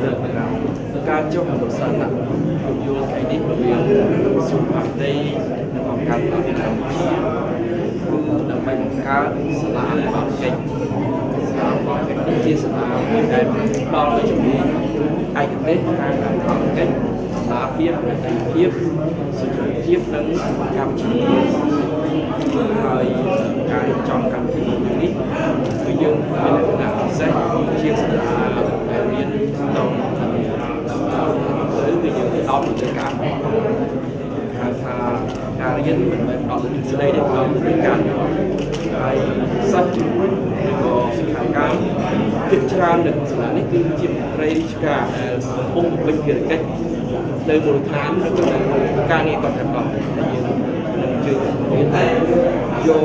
ការចុះអនុសាសន៍យល់ថ្ងៃនេះរវាងសុខភាពនៃអង្គការកម្ពុជាគឺដើម្បីបង្កើតសាលាអន្តរជាតិសាលាអន្តរជាតិជាសាលាមួយដែលផ្ដល់នូវជំនាញឯកទេសខាងអន្តរជាតិសាភាពប្រតិភាពសុខភាពនិងកម្មជំនាញហើយការរៀបចំកម្មវិធីនេះគឺយើងមានលក្ខណៈពិសេសជាសាលាដែលមានដល់គឺយើងផ្ដោតលើការហៅថាការរៀនមិនមែនផ្ដោតលើទ្រឹស្ដីទេផ្ដោតលើការហើយសិស្សឬក៏សិក្ខាកាមភាគច្រើននៅក្នុងសាលានេះគឺជាមន្ត្រីរាជការដែលកំពុងបំពេញភារកិច្ចនៅមូលដ្ឋានឬក៏នៅការងារគាត់ទាំងអស់ដែលយើងនឹងជួយមានតែយក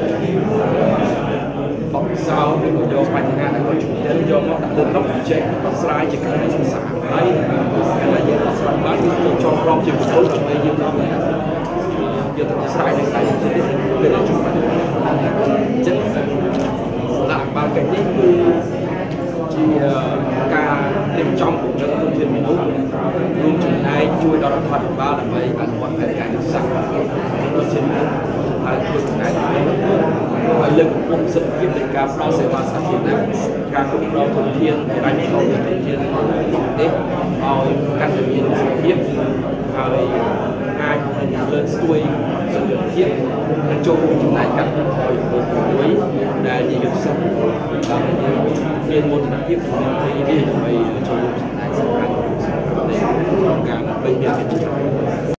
បបសោឬក៏យកបញ្ហាដែលគាត់ជំនាញយកមកដាក់លើតុចេះដោះស្រាយជាការសិក្សាហើយតែយើងដោះស្រាយបានគឺចូលចងក្រងជាគោលដើម្បីយើងដល់តែយកទៅដោះស្រាយនៅខ្សែទៀតពេលជួបបញ្ហាអញ្ចឹងសាលាបាលកិច្ចនេះគឺជាការរៀបចំពង្រឹងធនធានមនុស្សរួមចំណែកជួយដល់រដ្ឋាភិបាលដើម្បីអនុវត្តផែនការយុទ្ធសាស្ត្រដូចជាហើយជួយចំណែកឲ្យលើកកម្ពស់សិទ្ធិភាពនៃការផ្ដល់សេវាសាធារណៈការគ្រប់គ្រងធនធានហិរញ្ញវត្ថុធនធានប្រទេសឲ្យកាន់តែមានសុខភាពហើយអាចលើកស្ទួយសុខភាពនិងចូលរួមចំណែកកាត់បន្ថយពលមួយដែលជាយុទ្ធសាស្ត្រដើម្បីមានមោទនភាពក្នុងពេលនេះដើម្បីចូលរួមចំណែកសំខាន់ក្នុងការបំពេញភាពជា